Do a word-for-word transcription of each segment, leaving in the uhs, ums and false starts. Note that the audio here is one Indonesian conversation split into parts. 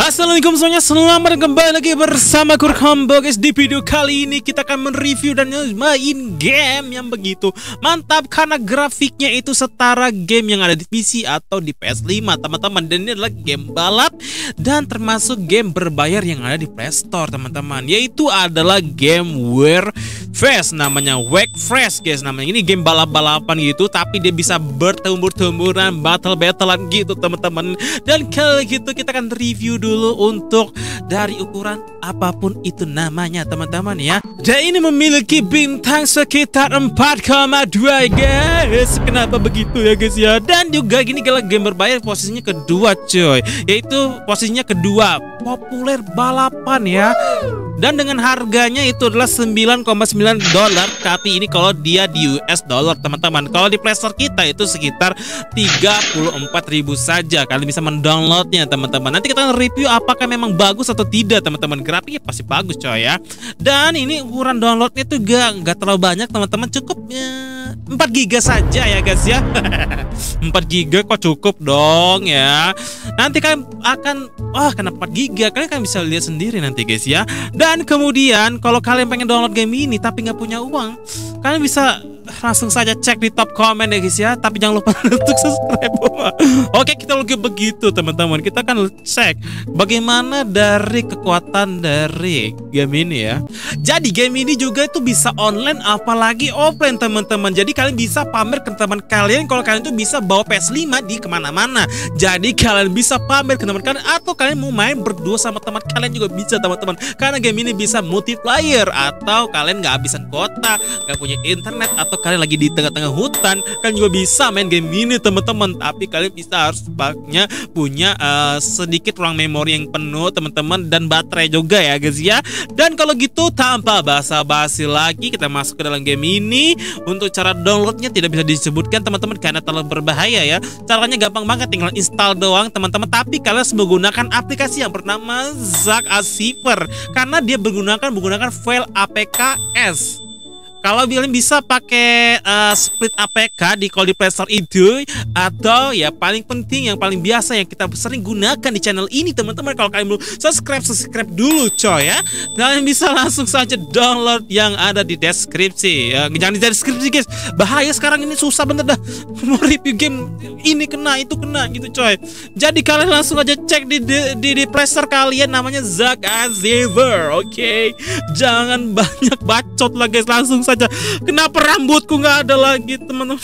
Assalamualaikum semuanya, selamat kembali lagi bersama Kurkombo guys. Di video kali ini kita akan mereview dan main game yang begitu mantap karena grafiknya itu setara game yang ada di P C atau di P S lima teman-teman. Dan ini adalah game balap dan termasuk game berbayar yang ada di Play Store teman-teman, yaitu adalah game Wreckfest, namanya Wreckfest guys. Namanya ini game balap-balapan gitu, tapi dia bisa bertempur-tempuran, battle-battlean gitu teman-teman. Dan kali gitu kita akan review dulu untuk dari ukuran apapun itu namanya teman-teman ya. Dan ini memiliki bintang sekitar empat koma dua guys. Kenapa begitu ya guys ya? Dan juga gini, kalau game berbayar posisinya kedua coy, yaitu posisinya kedua populer balapan ya. Dan dengan harganya itu adalah sembilan koma sembilan dolar, tapi ini kalau dia di U S dollar teman-teman. Kalau di Play Store kita itu sekitar tiga puluh empat ribu saja. Kalian bisa mendownloadnya teman-teman. Nanti kita review apakah memang bagus atau tidak teman-teman. Grafiknya pasti bagus coy ya. Dan ini ukuran downloadnya tuh gak, gak terlalu banyak teman-teman, cukup ya empat giga saja ya guys ya. empat giga kok cukup dong ya. Nanti kalian akan wah kenapa empat giga, kalian kan bisa lihat sendiri nanti guys ya. Dan kemudian kalau kalian pengen download game ini tapi nggak punya uang, kalian bisa langsung saja cek di top komen ya guys ya. Tapi jangan lupa untuk subscribe. Oke, kita lagi begitu teman-teman. Kita akan cek bagaimana dari kekuatan dari game ini ya. Jadi game ini juga itu bisa online apalagi offline teman-teman. Jadi kalian bisa pamer ke teman kalian kalau kalian tuh bisa bawa P S lima di kemana-mana. Jadi kalian bisa pamer ke teman kalian, atau kalian mau main berdua sama teman kalian juga bisa teman-teman. Karena game ini bisa multiplayer, atau kalian nggak habisan kuota, nggak punya internet, atau kalian lagi di tengah-tengah hutan, kalian juga bisa main game ini teman-teman. Tapi kalian bisa harus punya punya uh, sedikit ruang memori yang penuh teman-teman, dan baterai juga ya guys ya. Dan kalau gitu tanpa basa-basi lagi kita masuk ke dalam game ini. Untuk cara downloadnya tidak bisa disebutkan teman-teman karena terlalu berbahaya ya. Caranya gampang banget, tinggal install doang teman-teman. Tapi kalian harus menggunakan aplikasi yang bernama Zakashiver karena dia menggunakan menggunakan file A P K S. Kalau kalian bisa pakai uh, split A P K di kalau di Play Store itu, atau ya paling penting yang paling biasa yang kita sering gunakan di channel ini teman-teman, kalau kalian belum subscribe, subscribe dulu coy ya. Kalian bisa langsung saja download yang ada di deskripsi ya. Jangan di deskripsi guys, bahaya sekarang ini, susah bener dah mau review game ini kena itu kena gitu coy. Jadi kalian langsung aja cek di di, di, di Play Store kalian, namanya Zakashiver. Oke, okay? Jangan banyak bacot lah guys, langsung saja. Kenapa rambutku nggak ada lagi teman-teman?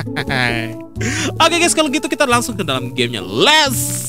Oke guys, kalau gitu kita langsung ke dalam gamenya. Let's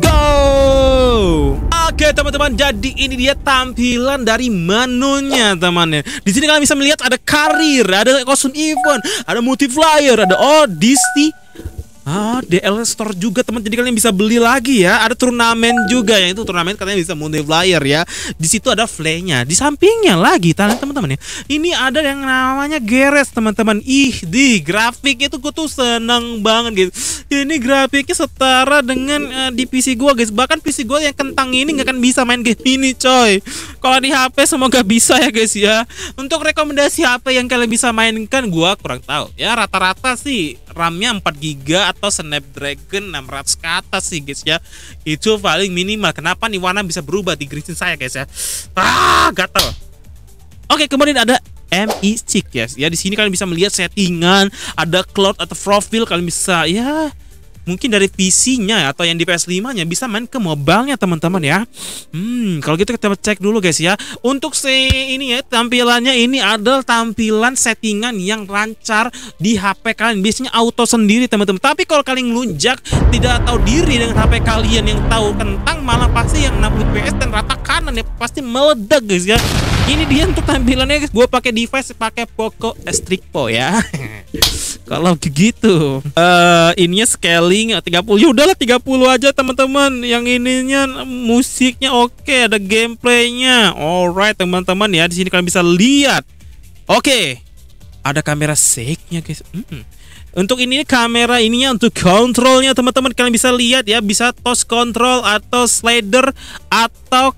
go. Oke teman-teman, jadi ini dia tampilan dari menunya teman-teman. Di sini kalian bisa melihat ada karir, ada kostum event, ada multiplayer, ada audisi. Ah, D L Store juga teman, jadi kalian bisa beli lagi ya. Ada turnamen juga, yang itu turnamen katanya bisa multiplayer ya. Di situ ada play-nya, di sampingnya lagi teman-teman ya. Ini ada yang namanya Geres teman-teman. Ih, di grafik itu gue tuh seneng banget gitu. Ini grafiknya setara dengan uh, di P C gue guys. Bahkan P C gue yang kentang ini nggak akan bisa main game ini coy. Kalau di H P semoga bisa ya guys ya. Untuk rekomendasi H P yang kalian bisa mainkan gue kurang tahu ya. Rata-rata sih RAM-nya empat giga atau Snapdragon enam ratus ke atas sih guys ya. Itu paling minimal. Kenapa nih warna bisa berubah di grisin saya guys ya. Ah, gatel. Oke, kemudian ada M I Stick guys. Ya di sini kalian bisa melihat settingan, ada cloud atau profil, kalian bisa ya mungkin dari P C-nya atau yang di P S lima-nya bisa main ke mobile-nya teman-teman ya. Hmm, kalau gitu kita cek dulu guys ya. Untuk si ini ya, tampilannya ini adalah tampilan settingan yang lancar di H P kalian. Biasanya auto sendiri teman-teman. Tapi kalau kalian ngelunjak tidak tahu diri dengan H P kalian yang tahu kentang, malah pasti yang enam puluh F P S dan rata kanan ya pasti meledak guys ya. Ini dia untuk tampilannya guys. Gue pakai device pakai Poco S tiga Pro ya. Kalau begitu, uh, ininya scaling tiga puluh. Ya udahlah tiga puluh aja teman-teman. Yang ininya musiknya oke, ada gameplaynya. Alright teman-teman ya. Di sini kalian bisa lihat. Oke, ada kamera shake-nya guys. Hmm. Untuk ini kamera ininya untuk kontrolnya teman-teman, kalian bisa lihat ya, bisa touch control atau slider atau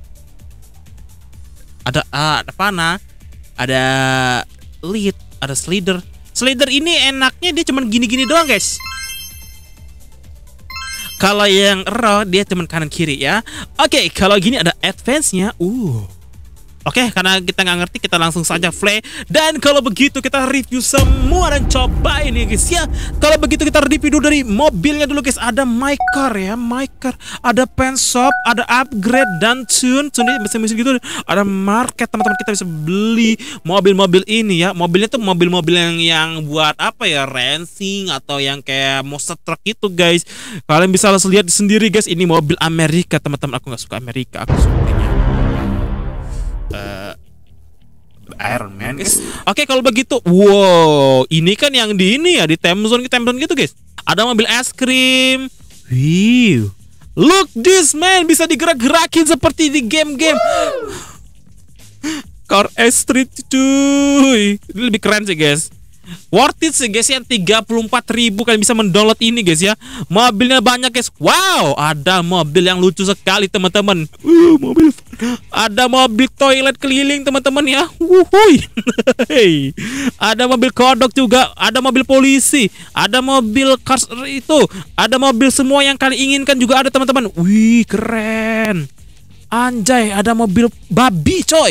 ada ah, ada panah, ada lead, ada slider. Slider ini enaknya dia cuman gini-gini doang guys. Kalau yang raw dia cuma kanan kiri ya. Oke, kalau gini ada advance-nya. Uh. Oke, karena kita nggak ngerti, kita langsung saja play. Dan kalau begitu kita review semua dan coba ini guys ya. Kalau begitu kita review dulu dari mobilnya dulu guys. Ada my car ya, my car. Ada pen shop, ada upgrade dan tune. Tune ini mesin-mesin gitu. Ada market, teman-teman, kita bisa beli mobil-mobil ini ya. Mobilnya tuh mobil-mobil yang yang buat apa ya, racing atau yang kayak monster truck itu guys. Kalian bisa langsung lihat sendiri guys. Ini mobil Amerika teman-teman. Aku nggak suka Amerika, aku sukanya Uh, Iron Man guys. Oke, okay, kalau begitu, wow, ini kan yang di ini ya, di time zone, time zone gitu guys. Ada mobil es krim. Wow, look this man, bisa digerak-gerakin seperti di game-game. Car Street cuy, ini lebih keren sih guys. Worth it sih guys ya, tiga puluh empat ribu kalian bisa mendownload ini guys ya. Mobilnya banyak guys. Wow, ada mobil yang lucu sekali teman-teman. Uh, mobil. Ada mobil toilet keliling teman-teman ya. Wuhui. Ada mobil kodok juga, ada mobil polisi, ada mobil cars itu, ada mobil semua yang kalian inginkan juga ada teman-teman. Wih, keren. Anjay, ada mobil babi coy.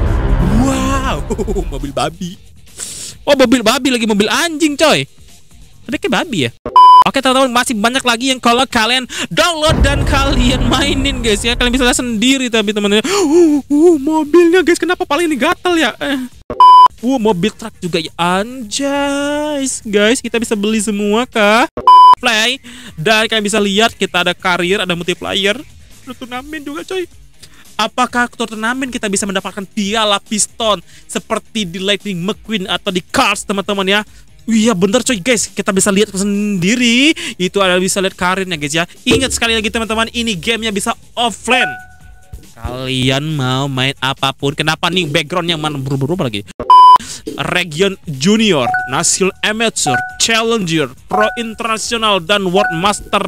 Wow, mobil babi. Oh, mobil babi lagi, mobil anjing coy. Ada kayak babi ya. Oke teman-teman, masih banyak lagi yang kalau kalian download dan kalian mainin guys ya. Kalian bisa lihat sendiri tapi teman-teman. Uh, uh, mobilnya guys, kenapa paling ini gatel ya? Eh. Uh, mobil truk juga ya. Anjay guys, kita bisa beli semua kah? Play. Dan kalian bisa lihat kita ada karir, ada multiplayer, ada turnamen juga coy. Apakah turnamen kita bisa mendapatkan piala piston seperti di Lightning McQueen atau di Cars teman-teman ya? Iya bener coy guys, kita bisa lihat sendiri. Itu ada bisa lihat karirnya guys ya. Ingat sekali lagi teman-teman, ini gamenya bisa offline. Kalian mau main apapun. Kenapa nih backgroundnya mana berubah-ubah lagi? Region Junior, National Amateur, Challenger, Pro International, dan World Master.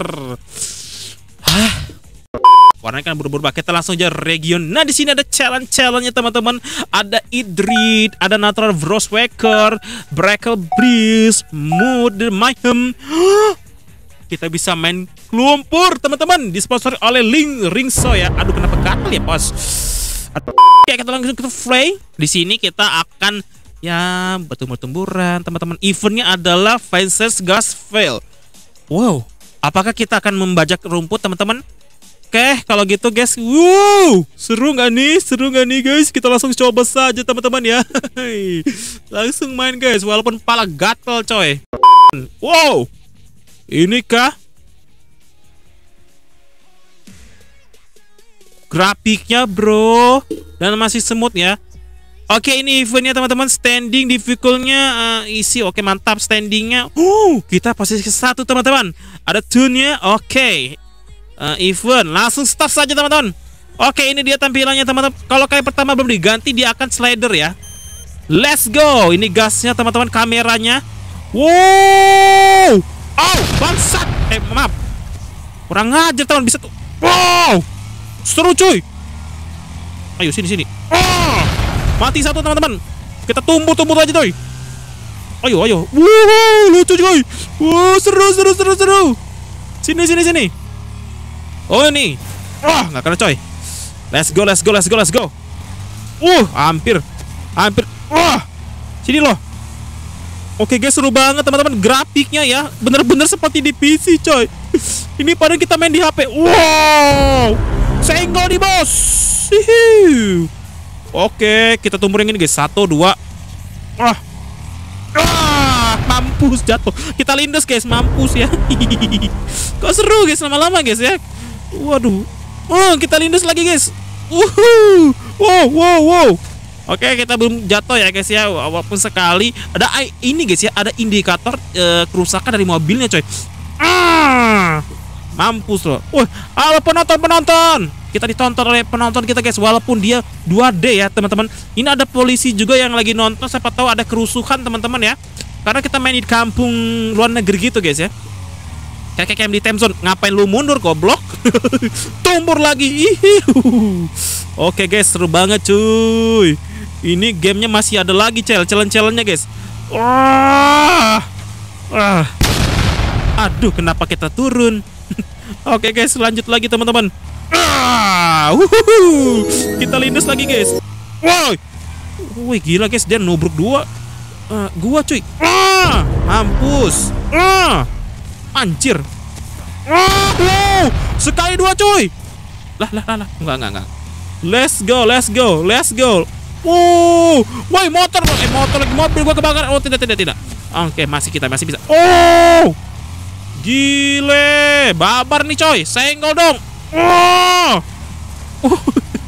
Hah? Warnanya kan berubah-ubah. Kita langsung aja region. Nah, di sini ada challenge-challenge-nya teman-teman. Ada Idrit, ada Natural Vrosswaker, Breaker Breeze, Mood, Mayhem. Kita bisa main lumpur teman-teman. Disponsori oleh Link Ringso ya. Aduh, kenapa gatal ya bos? Oke, kita langsung kita play. Di sini kita akan ya bertumbuh-tumburan teman-teman. Eventnya adalah Fences Gas Fail. Wow, apakah kita akan membajak rumput teman-teman? Oke, kalau gitu guys, wow, seru nggak nih, seru nggak nih guys? Kita langsung coba saja teman-teman ya. Langsung main guys, walaupun pala gatel coy. Wow, ini kah? Grafiknya bro, dan masih smooth ya. Oke, ini eventnya teman-teman, standing difficultnya uh, isi, oke mantap standingnya. Uh, kita posisi ke satu teman-teman. Ada tune-nya, oke. Uh, event langsung start saja teman-teman. Oke, ini dia tampilannya teman-teman. Kalau kayak pertama belum diganti, dia akan slider ya. Let's go. Ini gasnya teman-teman, kameranya. Wow. Oh, bangsat. Eh, maaf. Kurang ajar teman, bisa tuh. Wow. Seru cuy. Ayo sini sini. Oh. Mati satu teman-teman. Kita tumbuh-tumbuh aja coy. Ayo ayo. Wow, lucu coy. Wow, seru seru seru seru. Sini sini sini. Oh ini, wah nggak kena coy. Let's go, let's go, let's go, let's go. Uh, hampir, hampir. Wah, sini loh. Oke guys, seru banget teman-teman. Grafiknya ya, bener-bener seperti di P C coy. Ini padahal kita main di H P. Wow, senggol di bos. Hihiu. Oke, kita tumburin ini guys. Satu, dua. Wah, ah, mampus jatuh. Kita lindes guys, mampus ya. Kok seru guys lama-lama guys ya. Waduh, oh kita lindes lagi guys. Uhuh. Wow, wow, wow. Oke, kita belum jatuh ya guys ya, walaupun sekali. Ada ini guys ya, ada indikator uh, kerusakan dari mobilnya coy. Ah, mampus loh. Wah, halo penonton-penonton. Kita ditonton oleh penonton kita guys, walaupun dia dua D ya teman-teman. Ini ada polisi juga yang lagi nonton, siapa tahu ada kerusuhan teman-teman ya. Karena kita main di kampung luar negeri gitu guys ya. Kayak kayak di time zone, ngapain lu mundur goblok? Tumbur lagi. Ihiu. Oke guys, seru banget cuy. Ini gamenya masih ada lagi challenge-challenge-nya guys. Wah. Wah. Aduh, kenapa kita turun? Oke guys, lanjut lagi teman-teman. Ah, wuhuhu. Kita lindas lagi guys. Wow, wih gila guys, dia nubruk dua. Uh, gua cuy. Ah, mampus. Ah, anjir. Ah, wow. Sekali dua cuy. Lah lah lah lah. Enggak enggak enggak. Let's go, let's go, let's go. Wow, woi motor, eh motor lagi, mobil gua kebakaran. Oh tidak tidak tidak. Oke, masih kita masih bisa. Oh, gile, babar nih coy, senggol dong. Oh, oh.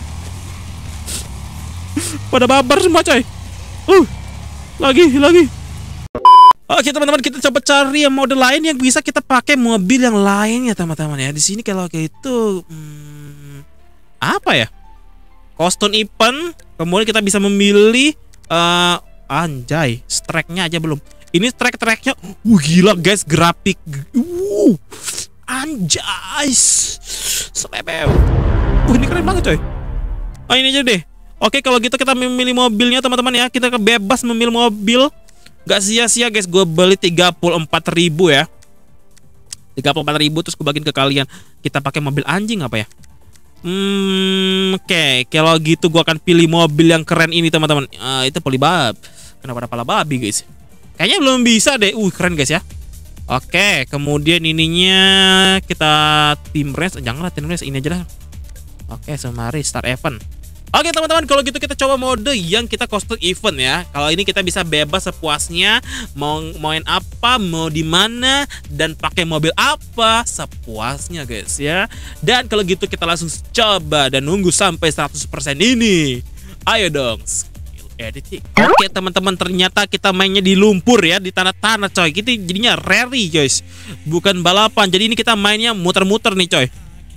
Pada babar semua coy. Uh, lagi lagi. Oke teman-teman, kita coba cari yang mode lain yang bisa kita pakai mobil yang lainnya teman-teman ya. Di sini kalau kayak itu, hmm, apa ya? Custom event. Kemudian kita bisa memilih, uh, anjay, strike-nya aja belum. Ini strike-tracknya, uh gila guys, grafik, uh, anjay, selebel. Uh ini keren banget coy. Oh ini aja deh. Oke kalau gitu kita memilih mobilnya teman-teman ya. Kita bebas memilih mobil. Gak sia-sia guys, gue beli tiga puluh empat ribu ya. tiga puluh empat ribu terus gue bagiin ke kalian. Kita pakai mobil anjing apa ya? Hmm, oke, okay. Kalau gitu gue akan pilih mobil yang keren ini teman-teman. Uh, itu polybab. Kenapa ada pala babi guys? Kayaknya belum bisa deh. Uh keren guys ya. Oke, okay. Kemudian ininya kita tim race. Janganlah tim race, ini aja lah. Oke, okay, Sumari start event. Oke teman-teman, kalau gitu kita coba mode yang kita custom event ya. Kalau ini kita bisa bebas sepuasnya, mau main apa, mau di mana, dan pakai mobil apa sepuasnya guys ya. Dan kalau gitu kita langsung coba dan nunggu sampai seratus persen ini. Ayo dong, skill editing. Oke teman-teman, ternyata kita mainnya di lumpur ya, di tanah-tanah coy. Kita jadinya rally guys, bukan balapan. Jadi ini kita mainnya muter-muter nih coy.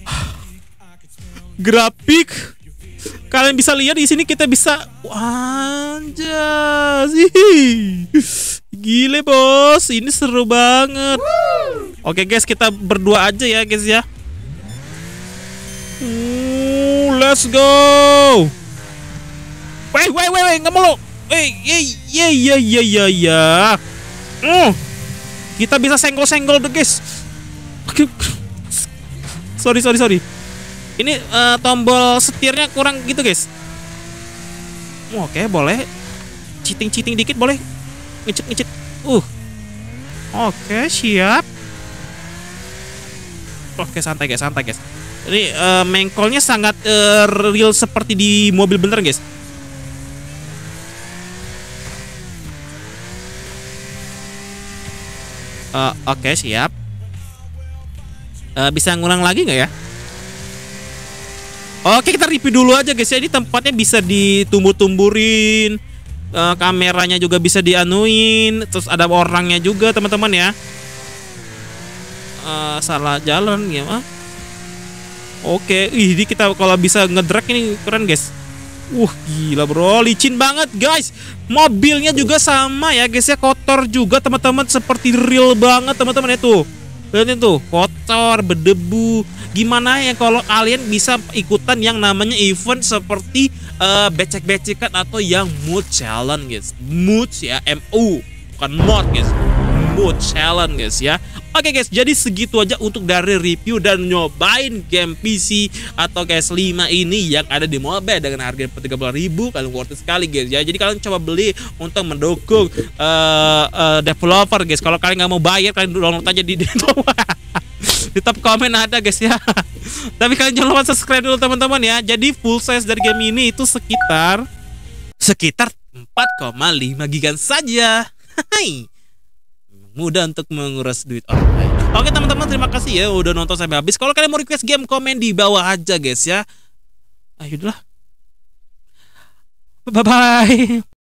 Grafik kalian bisa lihat di sini, kita bisa anjas. Gile bos, ini seru banget. Oke guys, kita berdua aja ya guys ya. Uh, let's go. Wait wait wait, wait. Nggak mau lo. Eh, ya ya ya ya ya. Uh, kita bisa senggol-senggol deh guys. Sorry sorry sorry. Ini uh, tombol setirnya kurang gitu guys. Oke, boleh cheating-cheating dikit, boleh ngecet-ngecet. Uh, oke, siap. Oke, santai guys, santai guys. Ini uh, mengkolnya sangat uh, real seperti di mobil bener guys. Uh, oke, siap. Uh, bisa ngulang lagi nggak ya? Oke, kita review dulu aja guys ya. Ini tempatnya bisa ditumbuh-tumburin, uh, kameranya juga bisa dianuin, terus ada orangnya juga teman-teman ya. Uh, salah jalan ya. Oke, ih, ini kita kalau bisa ngedrag ini keren guys. Wah, gila bro, licin banget guys. Mobilnya juga sama ya guys ya, kotor juga teman-teman, seperti real banget teman-teman itu. Lihat itu, kotor, berdebu. Gimana ya kalau kalian bisa ikutan yang namanya event seperti uh, becek-becekan atau yang mood challenge guys. Mood ya, M U, bukan mod guys. Mood challenge guys ya. Oke guys, jadi segitu aja untuk dari review dan nyobain game P C atau G S lima ini yang ada di mobile dengan harga tiga puluh ribu. Kalian worth it sekali guys ya. Jadi kalian coba beli untuk mendukung uh, uh, developer guys. Kalau kalian nggak mau bayar, kalian download aja di di top komen ada guys ya. Tapi kalian jangan lupa subscribe dulu teman-teman ya. Jadi full size dari game ini itu sekitar sekitar empat koma lima giga saja. Hai. Mudah untuk menguras duit online. Oke teman-teman, terima kasih ya udah nonton sampai habis. Kalau kalian mau request game, komen di bawah aja guys ya. Ayo lah. Bye bye.